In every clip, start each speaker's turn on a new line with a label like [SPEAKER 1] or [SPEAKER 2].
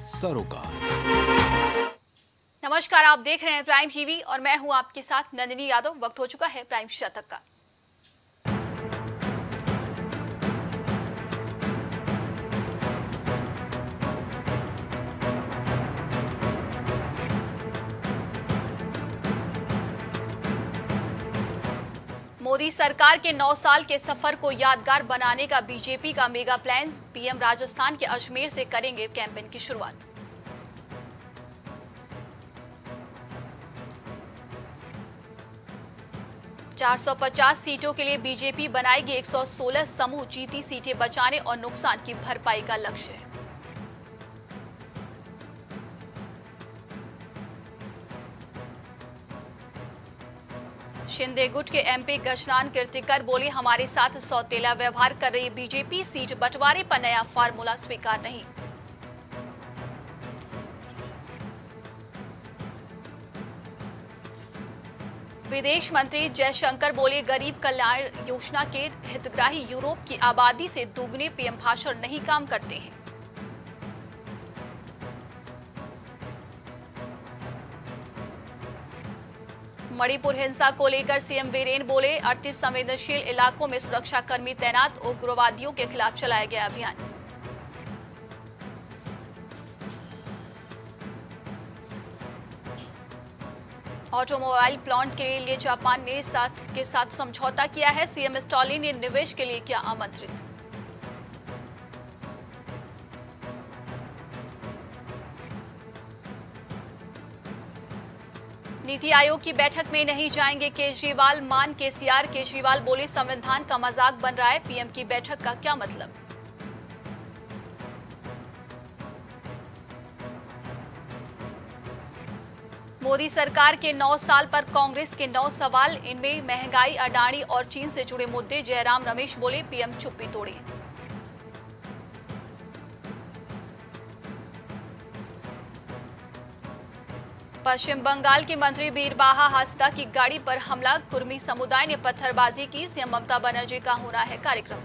[SPEAKER 1] सरोकार।
[SPEAKER 2] नमस्कार, आप देख रहे हैं प्राइम टीवी और मैं हूं आपके साथ नंदिनी यादव। वक्त हो चुका है प्राइम शतक का। मोदी सरकार के 9 साल के सफर को यादगार बनाने का बीजेपी का मेगा प्लान। पीएम राजस्थान के अजमेर से करेंगे कैंपेन की शुरुआत। ₹450 सीटों के लिए बीजेपी बनाएगी 116 समूह। जीती सीटें बचाने और नुकसान की भरपाई का लक्ष्य है। शिंदे गुट के एमपी गजनान कीर्तिकर बोले, हमारे साथ सौतेला व्यवहार कर रही बीजेपी। सीट बंटवारे पर नया फार्मूला स्वीकार नहीं। विदेश मंत्री जयशंकर बोले, गरीब कल्याण योजना के हितग्राही यूरोप की आबादी से दोगुने। पीएम भाषण नहीं काम करते हैं। मणिपुर हिंसा को लेकर सीएम वीरेन बोले, 38 संवेदनशील इलाकों में सुरक्षाकर्मी तैनात। उग्रवादियों के खिलाफ चलाया गया अभियान। ऑटोमोबाइल प्लांट के लिए जापान ने के साथ समझौता किया है। सीएम स्टॉलिन ने निवेश के लिए किया आमंत्रित। नीति आयोग की बैठक में नहीं जाएंगे केजरीवाल। मान केसीआर। केजरीवाल बोले, संविधान का मजाक बन रहा है। पीएम की बैठक का क्या मतलब। मोदी सरकार के 9 साल पर कांग्रेस के 9 सवाल। इनमें महंगाई, अडानी और चीन से जुड़े मुद्दे। जयराम रमेश बोले, पीएम चुप्पी तोड़े। पश्चिम बंगाल के मंत्री बीरबाहा हासदा की गाड़ी पर हमला। कुर्मी समुदाय ने पत्थरबाजी की। सीएम ममता बनर्जी का होना है कार्यक्रम।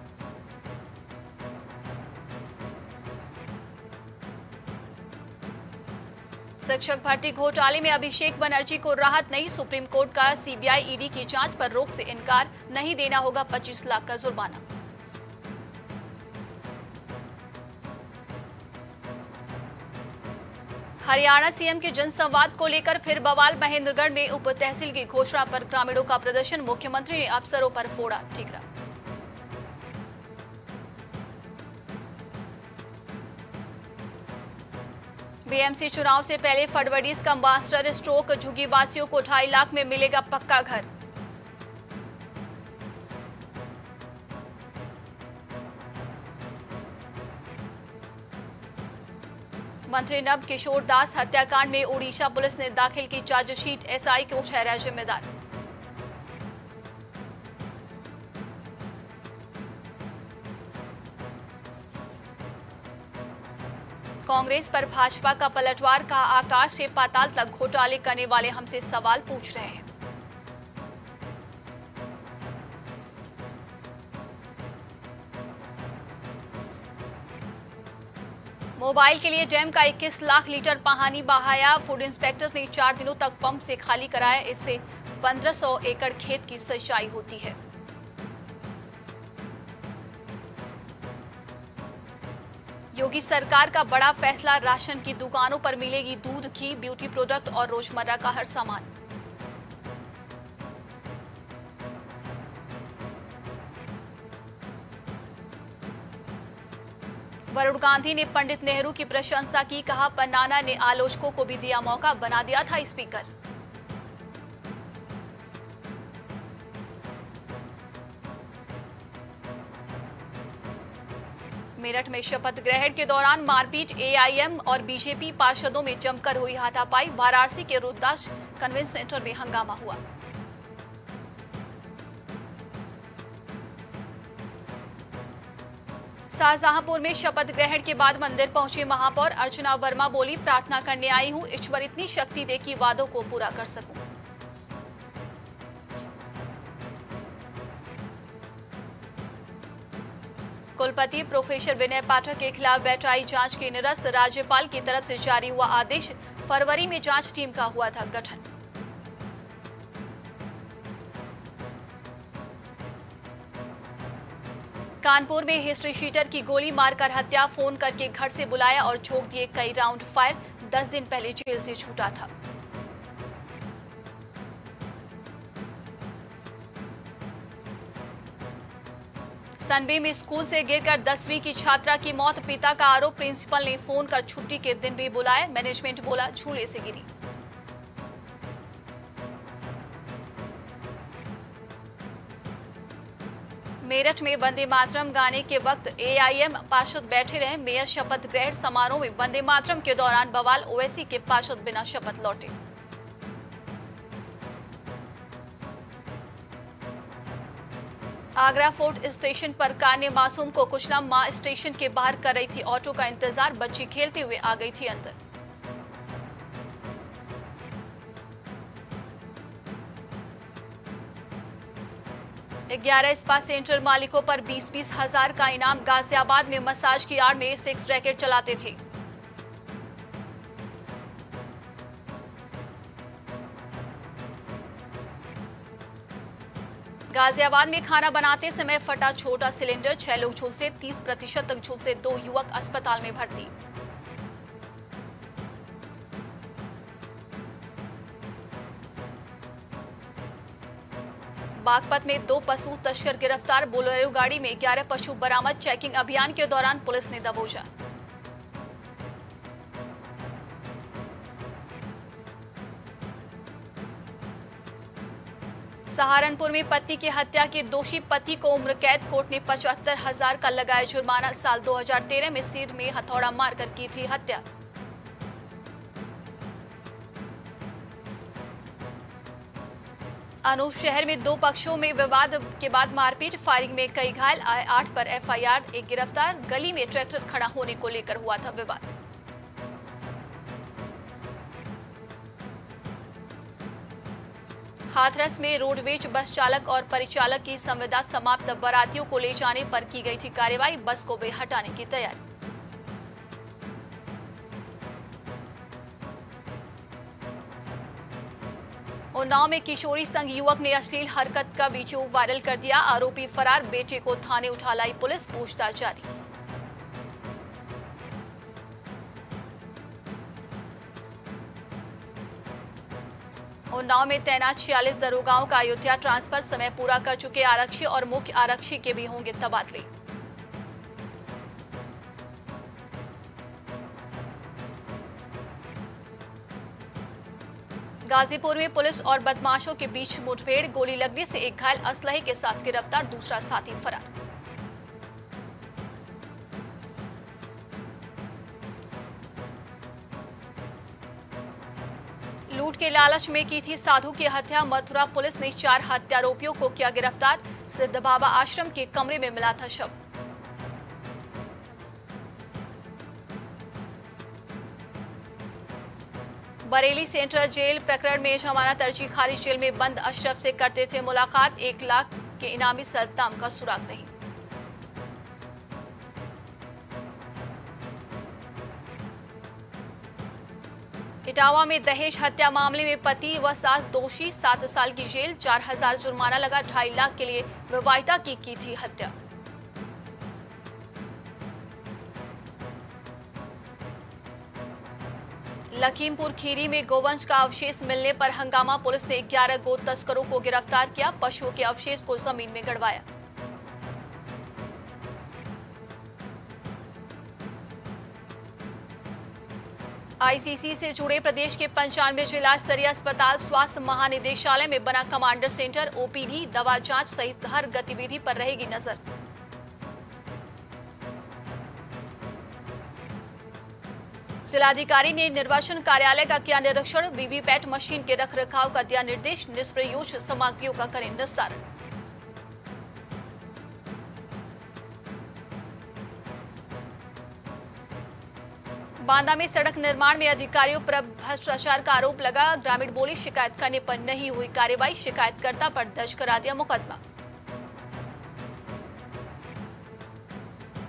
[SPEAKER 2] शिक्षक भर्ती घोटाले में अभिषेक बनर्जी को राहत नहीं। सुप्रीम कोर्ट का सीबीआई ईडी की जांच पर रोक से इनकार। नहीं देना होगा 25 लाख का जुर्माना। हरियाणा सीएम के जनसंवाद को लेकर फिर बवाल। महेंद्रगढ़ में उप तहसील की घोषणा पर ग्रामीणों का प्रदर्शन। मुख्यमंत्री ने अफसरों पर फोड़ा ठीकरा। बीएमसी चुनाव से पहले फडणवीस का मास्टर स्ट्रोक। झुग्गी वासियों को 2.5 लाख में मिलेगा पक्का घर। मंत्री नव किशोर दास हत्याकांड में ओडिशा पुलिस ने दाखिल की चार्जशीट। एसआई को ठहराया जिम्मेदार। कांग्रेस पर भाजपा का पलटवार का। आकाश से पाताल तक घोटाले करने वाले हमसे सवाल पूछ रहे हैं। मोबाइल के लिए डैम का 21 लाख लीटर पानी बहाया। फूड इंस्पेक्टर ने 4 दिनों तक पंप से खाली कराया। इससे 1500 एकड़ खेत की सिंचाई होती है। योगी सरकार का बड़ा फैसला। राशन की दुकानों पर मिलेगी दूध, घी, ब्यूटी प्रोडक्ट और रोजमर्रा का हर सामान। वरुण गांधी ने पंडित नेहरू की प्रशंसा की। कहा, पन्नाना ने आलोचकों को भी दिया मौका। बना दिया था स्पीकर। मेरठ में शपथ ग्रहण के दौरान मारपीट। एआईएम और बीजेपी पार्षदों में जमकर हुई हाथापाई। वाराणसी के रुद्रदास कन्वेंशन सेंटर में हंगामा हुआ। शाहजहांपुर में शपथ ग्रहण के बाद मंदिर पहुंची महापौर। अर्चना वर्मा बोली, प्रार्थना करने आई हूं, ईश्वर इतनी शक्ति दे कि वादों को पूरा कर सकूं। कुलपति प्रोफेसर विनय पाठक के खिलाफ बैठाई जांच के निरस्त। राज्यपाल की तरफ से जारी हुआ आदेश। फरवरी में जांच टीम का हुआ था गठन। कानपुर में हिस्ट्री शीटर की गोली मारकर हत्या। फोन करके घर से बुलाया और झोंक दिए कई राउंड फायर। 10 दिन पहले जेल से छूटा था। सनबे में स्कूल से गिरकर 10वीं की छात्रा की मौत। पिता का आरोप, प्रिंसिपल ने फोन कर छुट्टी के दिन भी बुलाया। मैनेजमेंट बोला झूले से गिरी। मेरठ में वंदे मातरम गाने के वक्त एआईएम पार्षद बैठे रहे। मेयर शपथ ग्रहण समारोह में वंदे मातरम के दौरान बवाल। ओवैसी के पार्षद बिना शपथ लौटे। आगरा फोर्ट स्टेशन पर कार ने मासूम को कुचला। मां स्टेशन के बाहर कर रही थी ऑटो का इंतजार। बच्ची खेलते हुए आ गई थी अंदर। ग्यारह स्पा सेंटर मालिकों पर 20-20 हजार का इनाम। गाजियाबाद में मसाज की आड़ में सेक्स रैकेट चलाते थे। गाजियाबाद में खाना बनाते समय फटा छोटा सिलेंडर। 6 लोग झुलसे। 30% तक झुलसे 2 युवक अस्पताल में भर्ती। बागपत में 2 पशु तस्कर गिरफ्तार। बोलेरो गाड़ी में 11 पशु बरामद। चेकिंग अभियान के दौरान पुलिस ने दबोचा। सहारनपुर में पत्नी की हत्या के दोषी पति को उम्र कैद। कोर्ट ने 75,000 का लगाया जुर्माना। साल 2013 में सिर में हथौड़ा मारकर की थी हत्या। अनूप शहर में 2 पक्षों में विवाद के बाद मारपीट। फायरिंग में कई घायल। 8 पर एफआईआर, 1 गिरफ्तार। गली में ट्रैक्टर खड़ा होने को लेकर हुआ था विवाद। हाथरस में रोडवेज बस चालक और परिचालक की संविदा समाप्त। बारातियों को ले जाने पर की गई थी कार्रवाई। बस को भी हटाने की तैयारी। उन्नाव में किशोरी संग युवक ने अश्लील हरकत का वीडियो वायरल कर दिया। आरोपी फरार। बेटे को थाने उठा लाई पुलिस। पूछताछ जारी। उन्नाव में तैनात 46 दरोगाओं का अयोध्या ट्रांसफर। समय पूरा कर चुके आरक्षी और मुख्य आरक्षी के भी होंगे तबादले। गाजीपुर में पुलिस और बदमाशों के बीच मुठभेड़। गोली लगने से एक घायल। असलहे के साथ गिरफ्तार। दूसरा साथी फरार। लूट के लालच में की थी साधु की हत्या। मथुरा पुलिस ने 4 हत्यारोपियों को किया गिरफ्तार। सिद्ध बाबा आश्रम के कमरे में मिला था शव। बरेली सेंट्रल जेल प्रकरण में जमानत अर्जी खारिज। जेल में बंद अशरफ से करते थे मुलाकात। 1 लाख के इनामी सद्दाम का सुराग नहीं। इटावा में दहेज हत्या मामले में पति व सास दोषी। 7 साल की जेल। 4,000 जुर्माना लगा। 2.5 लाख के लिए विवाहिता की थी हत्या। लखीमपुर खीरी में गोवंश का अवशेष मिलने पर हंगामा। पुलिस ने 11 गो तस्करों को गिरफ्तार किया। पशुओं के अवशेष को जमीन में गड़वाया। आईसीसी से जुड़े प्रदेश के 95 जिला स्तरीय अस्पताल। स्वास्थ्य महानिदेशालय में बना कमांडर सेंटर। ओपीडी, दवा जांच सहित हर गतिविधि पर रहेगी नजर। जिलाधिकारी ने निर्वाचन कार्यालय का किया निरीक्षण। वीवीपैट मशीन के रखरखाव का दिया निर्देश। निष्प्रयोज्य सामग्रियों का करें निस्तारण। बांदा में सड़क निर्माण में अधिकारियों पर भ्रष्टाचार का आरोप लगा। ग्रामीण बोली शिकायत करने पर नहीं हुई कार्रवाई। शिकायतकर्ता पर दर्ज करा दिया मुकदमा।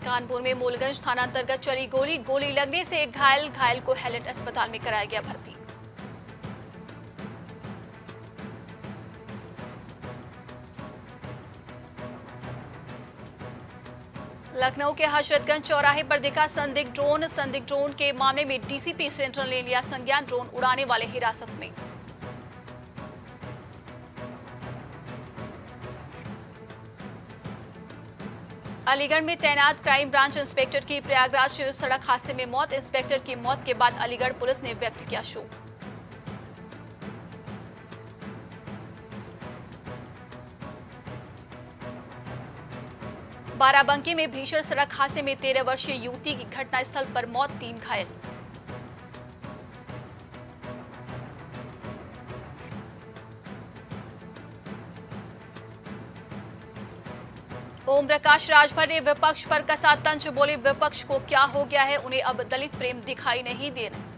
[SPEAKER 2] कानपुर में मूलगंज थाना अंतर्गत चली गोली लगने से एक घायल को हैलेट अस्पताल में कराया गया भर्ती। लखनऊ के हजरतगंज चौराहे पर दिखा संदिग्ध ड्रोन के मामले में डीसीपी सेंट्रल ने लिया संज्ञान, ड्रोन उड़ाने वाले हिरासत में। अलीगढ़ में तैनात क्राइम ब्रांच इंस्पेक्टर की प्रयागराज सड़क हादसे में मौत। इंस्पेक्टर की मौत के बाद अलीगढ़ पुलिस ने व्यक्त किया शोक। बाराबंकी में भीषण सड़क हादसे में 13 वर्षीय युवती की घटनास्थल पर मौत, 3 घायल। ओम प्रकाश राजभर ने विपक्ष पर कसा तंज, बोले विपक्ष को क्या हो गया है, उन्हें अब दलित प्रेम दिखाई नहीं दे रहे।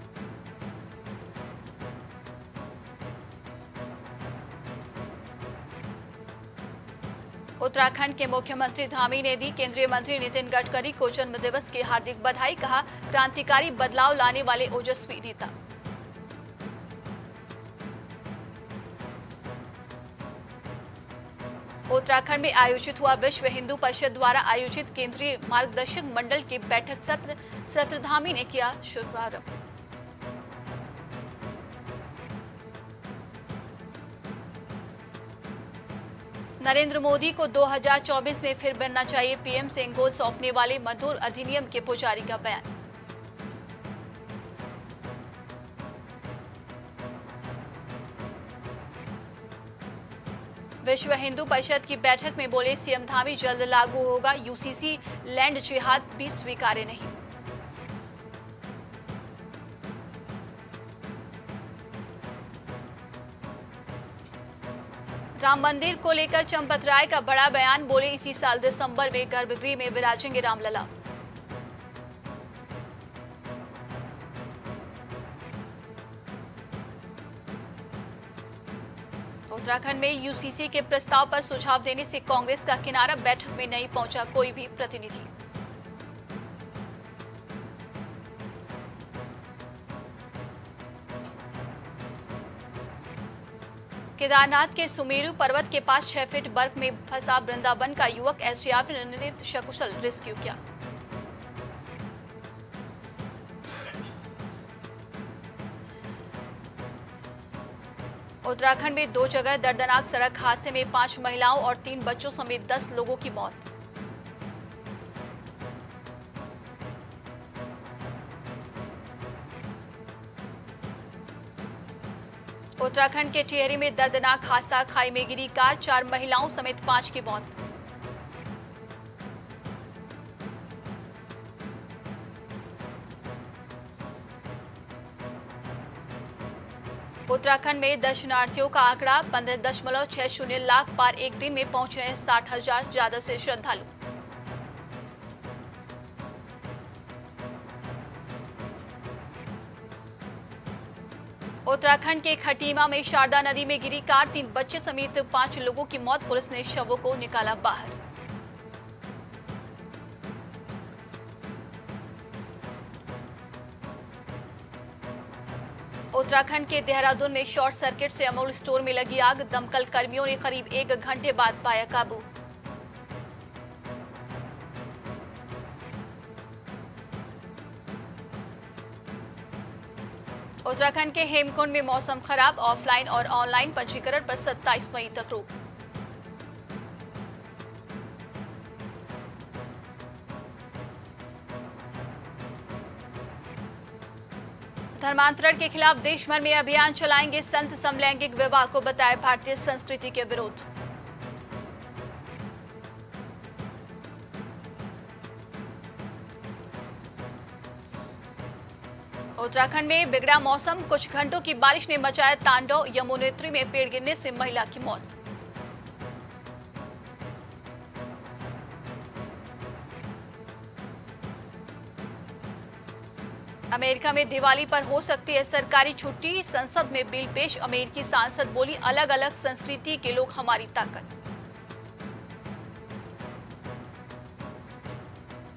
[SPEAKER 2] उत्तराखंड के मुख्यमंत्री धामी ने दी केंद्रीय मंत्री नितिन गडकरी को जन्मदिवस की हार्दिक बधाई, कहा क्रांतिकारी बदलाव लाने वाले ओजस्वी नेता। उत्तराखंड में आयोजित हुआ विश्व हिंदू परिषद द्वारा आयोजित केंद्रीय मार्गदर्शक मंडल की बैठक सत्र धामी ने किया शुभारंभ। नरेंद्र मोदी को 2024 में फिर बनना चाहिए पीएम, सेंगोल सौंपने वाले मधुर अधिनियम के पुजारी का बयान। विश्व हिंदू परिषद की बैठक में बोले सीएम धामी, जल्द लागू होगा यूसीसी, लैंड जिहाद भी स्वीकार्य नहीं। राम मंदिर को लेकर चंपत राय का बड़ा बयान, बोले इसी साल दिसंबर में गर्भगृह में विराजेंगे रामलला। उत्तराखंड में यूसीसी के प्रस्ताव पर सुझाव देने से कांग्रेस का किनारा, बैठक में नहीं पहुंचा कोई भी प्रतिनिधि। केदारनाथ के सुमेरु पर्वत के पास 6 फीट बर्फ में फंसा वृंदावन का युवक, एसडीआरएफ ने सकुशल रेस्क्यू किया। उत्तराखंड में 2 जगह दर्दनाक सड़क हादसे में 5 महिलाओं और 3 बच्चों समेत 10 लोगों की मौत। उत्तराखंड के टिहरी में दर्दनाक हादसा, खाई में गिरी कार, 4 महिलाओं समेत 5 की मौत। उत्तराखंड में दर्शनार्थियों का आंकड़ा 15.60 लाख पार, एक दिन में पहुंच रहे 60,000 से ज्यादा से श्रद्धालु। उत्तराखंड के खटीमा में शारदा नदी में गिरी कार, 3 बच्चे समेत 5 लोगों की मौत, पुलिस ने शवों को निकाला बाहर। उत्तराखंड के देहरादून में शॉर्ट सर्किट से अमूल स्टोर में लगी आग, दमकल कर्मियों ने करीब 1 घंटे बाद पाया काबू। उत्तराखंड के हेमकुंड में मौसम खराब, ऑफलाइन और ऑनलाइन पंजीकरण पर 27 मई तक रोक। धर्मांतरण के खिलाफ देश भर में अभियान चलाएंगे संत, समलैंगिक विवाह को बताया भारतीय संस्कृति के विरोध। उत्तराखंड में बिगड़ा मौसम, कुछ घंटों की बारिश ने मचाया तांडव, यमुनोत्री में पेड़ गिरने से महिला की मौत। अमेरिका में दिवाली पर हो सकती है सरकारी छुट्टी, संसद में बिल पेश, अमेरिकी सांसद बोली अलग अलग संस्कृति के लोग हमारी ताकत।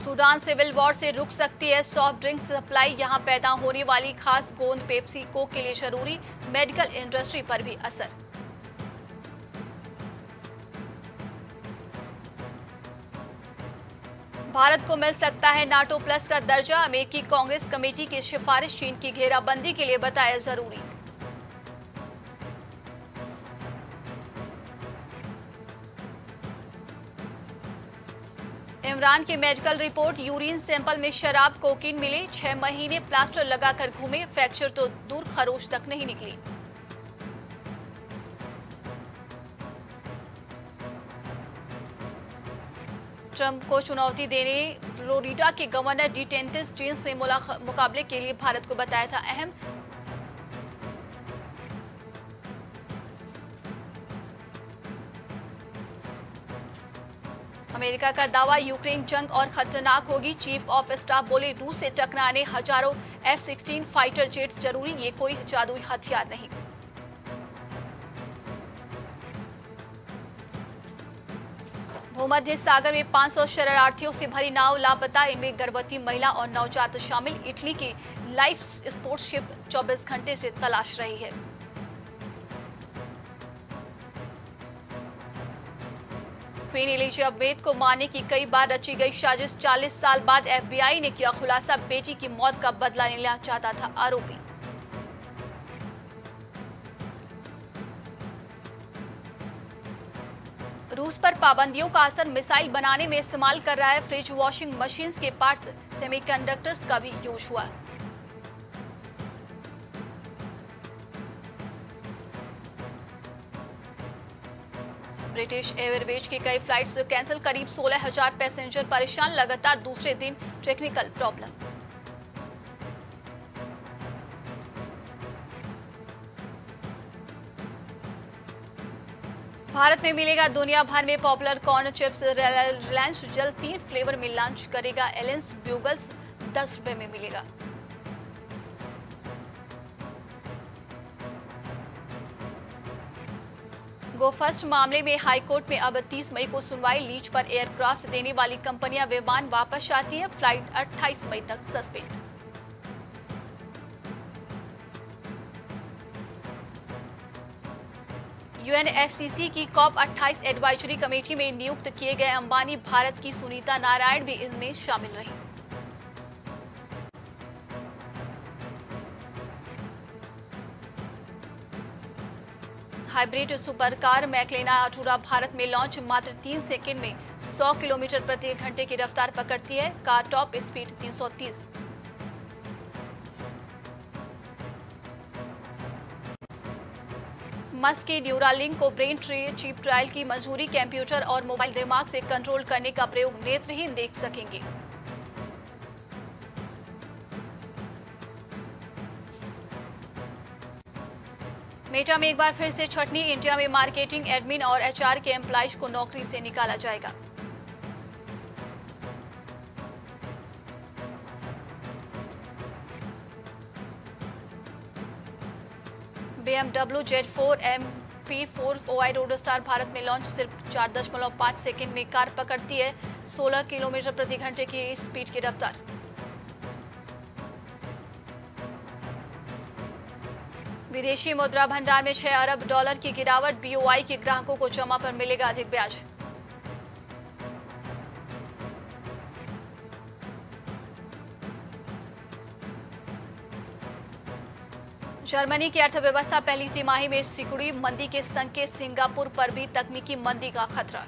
[SPEAKER 2] सूडान सिविल वॉर से रुक सकती है सॉफ्ट ड्रिंक सप्लाई, यहां पैदा होने वाली खास गोंद पेप्सी कोक के लिए जरूरी, मेडिकल इंडस्ट्री पर भी असर। भारत को मिल सकता है नाटो प्लस का दर्जा, अमेरिकी कांग्रेस कमेटी की सिफारिश चीन की घेराबंदी के लिए बताया जरूरी। इमरान की मेडिकल रिपोर्ट, यूरिन सैंपल में शराब कोकीन मिले, 6 महीने प्लास्टर लगाकर घूमे, फ्रैक्चर तो दूर खरोच तक नहीं निकली। ट्रंप को चुनौती देने फ्लोरिडा के गवर्नर डिसेंटिस चीन से मुकाबले के लिए भारत को बताया था अहम। अमेरिका का दावा, यूक्रेन जंग और खतरनाक होगी, चीफ ऑफ स्टाफ बोले रूस से टकराने हजारों F-16 फाइटर जेट्स जरूरी, ये कोई जादुई हथियार नहीं। भूमध्य सागर में 500 शरणार्थियों से भरी नाव लापता, इनमें गर्भवती महिला और नवजात शामिल। इटली की लाइफ स्पोर्ट्स शिप 24 घंटे से तलाश रही है। क्वीन एलिजाबेथ को मारने की कई बार रची गई साजिश, 40 साल बाद FBI ने किया खुलासा, बेटी की मौत का बदला लेना चाहता था आरोपी। रूस पर पाबंदियों का असर, मिसाइल बनाने में इस्तेमाल कर रहा है फ्रिज, वॉशिंग मशीन्स के पार्ट्स, सेमीकंडक्टर्स का भी यूज हुआ। ब्रिटिश एयरवेज की कई फ्लाइट्स कैंसिल, करीब 16,000 पैसेंजर परेशान, लगातार दूसरे दिन टेक्निकल प्रॉब्लम। भारत में मिलेगा दुनिया भर में पॉपुलर कॉर्न चिप्स, रिलायंस जल्द 3 फ्लेवर में लॉन्च करेगा एलेंस ब्यूगल्स, 10 रुपए में मिलेगा। गोफर्स्ट मामले में हाईकोर्ट में अब 30 मई को सुनवाई, लीज पर एयरक्राफ्ट देने वाली कंपनियां विमान वापस आती हैं, फ्लाइट 28 मई तक सस्पेंड। UNFCCC की COP28 एडवाइजरी कमेटी में नियुक्त किए गए अंबानी, भारत की सुनीता नारायण भी इनमें शामिल रही। हाइब्रिड सुपरकार मैक्लेना अटूरा भारत में लॉन्च, मात्र 3 सेकंड में 100 किलोमीटर प्रति घंटे की रफ्तार पकड़ती है, कार टॉप स्पीड 330। मस्क की न्यूरालिंक को ब्रेन चिप ट्रायल की मंजूरी, कंप्यूटर और मोबाइल दिमाग से कंट्रोल करने का प्रयोग नेत्रहीन देख सकेंगे। मेटा में एक बार फिर से छटनी, इंडिया में मार्केटिंग, एडमिन और HR के एम्प्लॉइज को नौकरी से निकाला जाएगा। BMW Z4 MP4 OI roadster Bharat में लॉन्च, सिर्फ 4.5 सेकंड में कार पकड़ती है, 16 किलोमीटर प्रति घंटे की स्पीड की रफ्तार। विदेशी मुद्रा भंडार में 6 अरब डॉलर की गिरावट, BOI के ग्राहकों को जमा पर मिलेगा अधिक ब्याज। जर्मनी की अर्थव्यवस्था पहली तिमाही में सिकुड़ी, मंदी के संकेत, सिंगापुर पर भी तकनीकी मंदी का खतरा।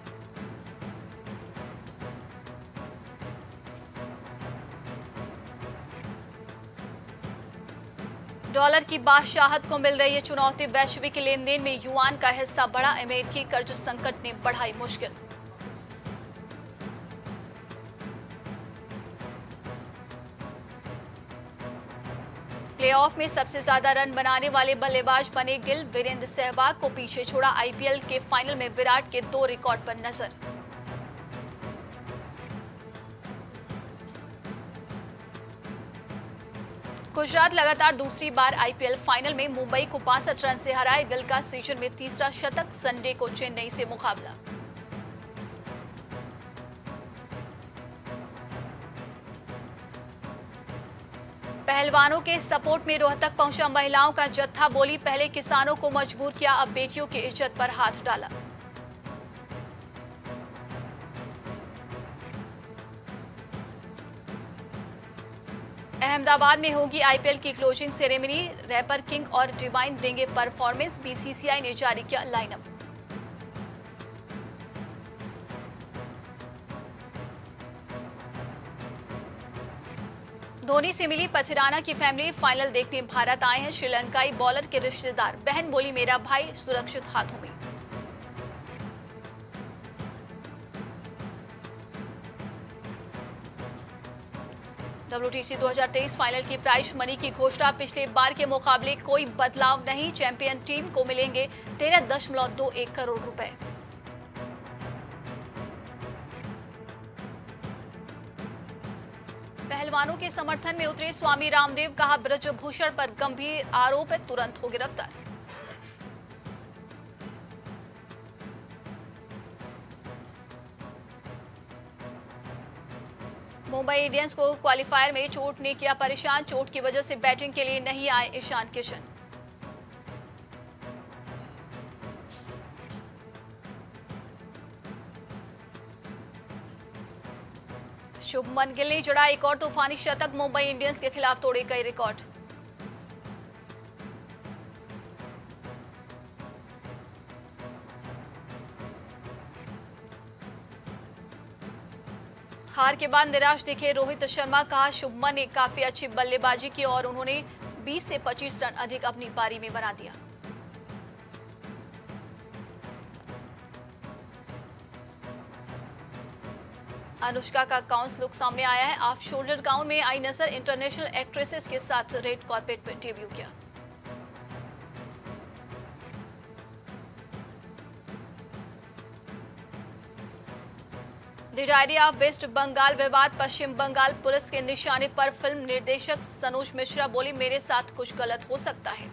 [SPEAKER 2] डॉलर की बादशाहत को मिल रही है चुनौती, वैश्विक लेन देन में युआन का हिस्सा बढ़ा, अमेरिकी कर्ज संकट ने बढ़ाई मुश्किल। प्लेऑफ में सबसे ज्यादा रन बनाने वाले बल्लेबाज बने गिल, वीरेंद्र सहवाग को पीछे छोड़ा, IPL के फाइनल में विराट के 2 रिकॉर्ड पर नजर। गुजरात लगातार दूसरी बार IPL फाइनल में मुंबई को 65 रन से हराए, गिल का सीजन में तीसरा शतक, संडे को चेन्नई से मुकाबला। पहलवानों के सपोर्ट में रोहतक पहुंचा महिलाओं का जत्था, बोली पहले किसानों को मजबूर किया, अब बेटियों की इज्जत पर हाथ डाला। अहमदाबाद में होगी आईपीएल की क्लोजिंग सेरेमनी, रैपर किंग और डिवाइन देंगे परफॉर्मेंस, बीसीसीआई ने जारी किया लाइनअप। धोनी से मिली पथिराना की फैमिली, फाइनल देखने भारत आए हैं श्रीलंकाई बॉलर के रिश्तेदार, बहन बोली मेरा भाई सुरक्षित हाथों में। WTC 2023 फाइनल की प्राइज मनी की घोषणा, पिछले बार के मुकाबले कोई बदलाव नहीं, चैंपियन टीम को मिलेंगे 13.21 करोड़ रुपए। पहलवानों के समर्थन में उतरे स्वामी रामदेव, कहा ब्रजभूषण पर गंभीर आरोप है, तुरंत हो गिरफ्तार। मुंबई इंडियंस को क्वालिफायर में चोट ने किया परेशान, चोट की वजह से बैटिंग के लिए नहीं आए ईशान किशन। शुभमन गिल ने जड़ा एक और तूफानी शतक, मुंबई इंडियंस के खिलाफ तोड़े कई रिकॉर्ड। हार के बाद निराश दिखे रोहित शर्मा, कहा शुभमन ने काफी अच्छी बल्लेबाजी की और उन्होंने 20 से 25 रन अधिक अपनी पारी में बना दिया। अनुष्का का काउंस लुक सामने आया है, ऑफ शोल्डर गाउन में आई नजर, इंटरनेशनल एक्ट्रेसेस के साथ रेड कार्पेट पर डेब्यू किया। The diary of West Bengal विवाद, पश्चिम बंगाल पुलिस के निशाने पर, फिल्म निर्देशक सनोज मिश्रा बोली मेरे साथ कुछ गलत हो सकता है।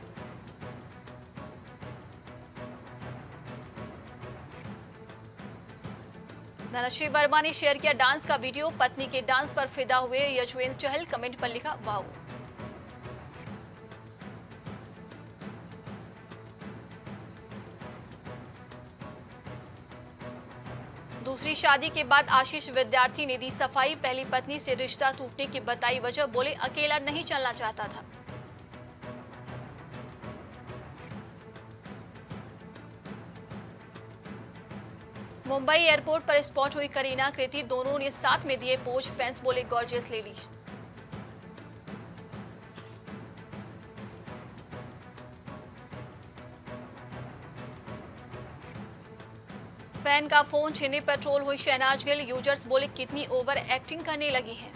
[SPEAKER 2] धनश्री वर्मा ने शेयर किया डांस का वीडियो, पत्नी के डांस पर फिदा हुए यशवेंद्र चहल, कमेंट पर लिखा वाओ। दूसरी शादी के बाद आशीष विद्यार्थी ने दी सफाई, पहली पत्नी से रिश्ता टूटने की बताई वजह, बोले अकेला नहीं चलना चाहता था। मुंबई एयरपोर्ट पर स्पॉट हुई करीना कृति, दोनों ने साथ में दिए पोज, फैंस बोले गॉर्जियस लेडी। फैन का फोन छीनने पर ट्रोल हुई शहनाज गिल, यूजर्स बोले कितनी ओवर एक्टिंग करने लगी हैं।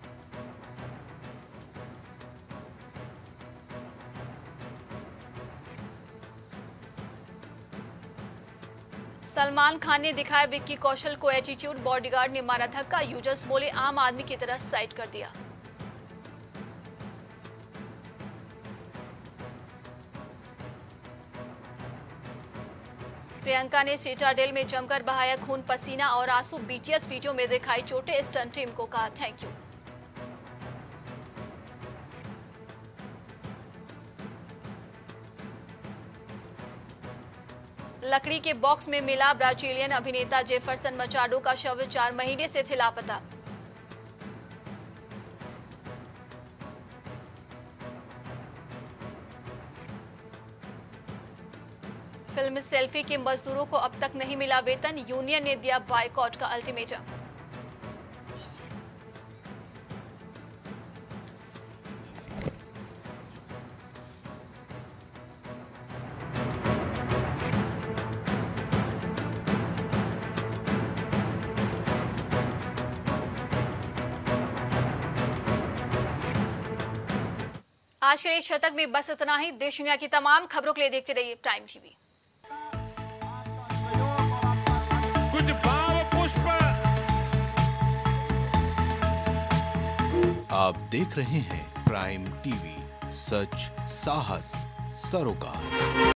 [SPEAKER 2] सलमान खान ने दिखाया विक्की कौशल को एटीट्यूड, बॉडीगार्ड ने मारा धक्का, यूजर्स बोले आम आदमी की तरह साइड कर दिया। प्रियंका ने सिटाडेल में जमकर बहाया खून पसीना और आंसू, बीटीएस वीडियो में दिखाई चोटें, स्टंट टीम को कहा थैंक यू। लकड़ी के बॉक्स में मिला ब्राजीलियन अभिनेता जेफरसन मचाडो का शव, 4 महीने से थे लापता। फिल्म सेल्फी के मजदूरों को अब तक नहीं मिला वेतन, यूनियन ने दिया बायकॉट का अल्टीमेटम। आज के लिए शतक में बस इतना ही। देश दुनिया की तमाम खबरों के लिए देखते रहिए प्राइम टीवी।
[SPEAKER 1] कुछ भाव पुष्प।
[SPEAKER 3] आप देख रहे हैं प्राइम टीवी, सच साहस सरोकार।